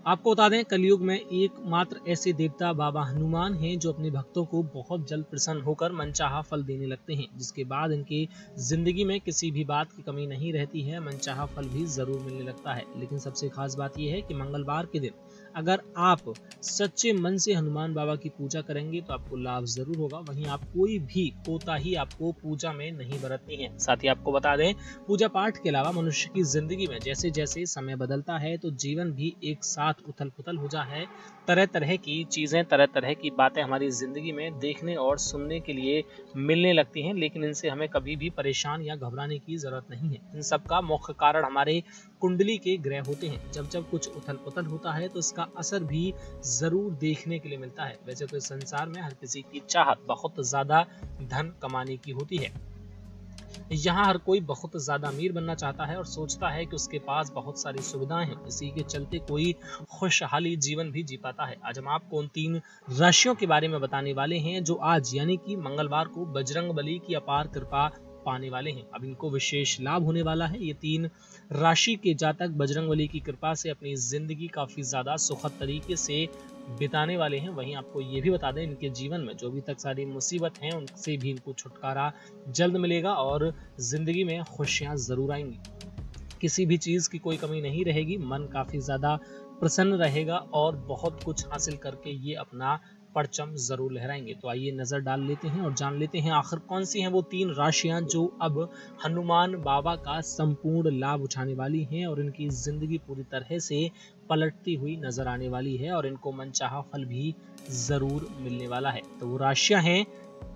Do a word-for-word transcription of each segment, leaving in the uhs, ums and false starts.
आपको बता दें, कलयुग में एकमात्र ऐसे देवता बाबा हनुमान हैं जो अपने भक्तों को बहुत जल्द प्रसन्न होकर मनचाहा फल देने लगते हैं, जिसके बाद इनकी जिंदगी में किसी भी बात की कमी नहीं रहती है, मनचाहा फल भी जरूर मिलने लगता है। लेकिन सबसे खास बात यह है कि मंगलवार के दिन अगर आप सच्चे मन से हनुमान बाबा की पूजा करेंगे तो आपको लाभ जरूर होगा। वहीं आप कोई भी कोताही आपको पूजा में नहीं बरतनी है। साथ ही आपको बता दें, पूजा पाठ के अलावा मनुष्य की जिंदगी में जैसे जैसे समय बदलता है तो जीवन भी एक साथ उथल पुथल हो जा है। तरह तरह की चीजें, तरह तरह की बातें हमारी जिंदगी में देखने और सुनने के लिए मिलने लगती हैं, लेकिन इनसे हमें कभी भी परेशान या घबराने की जरूरत नहीं है। इन सब का मुख्य कारण हमारे कुंडली के ग्रह होते हैं। जब जब कुछ उथल पुथल होता है तो इसका असर भी जरूर देखने के लिए मिलता है। वैसे तो इस संसार में हर किसी की चाहत बहुत ज्यादा धन कमाने की होती है। यहाँ हर कोई बहुत ज्यादा अमीर बनना चाहता है और सोचता है कि उसके पास बहुत सारी सुविधाएं हैं, इसी के चलते कोई खुशहाली जीवन भी जी पाता है। आज हम आपको उन तीन राशियों के बारे में बताने वाले हैं जो आज यानी कि मंगलवार को बजरंगबली की अपार कृपा पाने वाले हैं। अब इनको विशेष लाभ होने वाला है। ये तीन राशि के जातक बजरंगबली की कृपा से अपनी जिंदगी काफी ज्यादा सुखद तरीके से बिताने वाले हैं। वहीं आपको ये भी बता दें, इनके जीवन में जो भी तक सारी मुसीबत हैं उनसे भी इनको छुटकारा जल्द मिलेगा और जिंदगी में खुशियां जरूर आएंगी। किसी भी चीज की कोई कमी नहीं रहेगी, मन काफी ज्यादा प्रसन्न रहेगा और बहुत कुछ हासिल करके ये अपना परचम जरूर लहराएंगे। तो आइए नजर डाल लेते हैं और जान लेते हैं आखिर कौन सी हैं वो तीन राशियां जो अब हनुमान बाबा का संपूर्ण लाभ उठाने वाली हैं और इनकी जिंदगी पूरी तरह से पलटती हुई नजर आने वाली है और इनको मनचाहा फल भी जरूर मिलने वाला है। तो वो राशियां हैं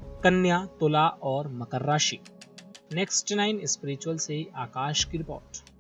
कन्या, तुला और मकर राशि। नेक्स्ट नाइन स्पिरिचुअल से आकाश की रिपोर्ट।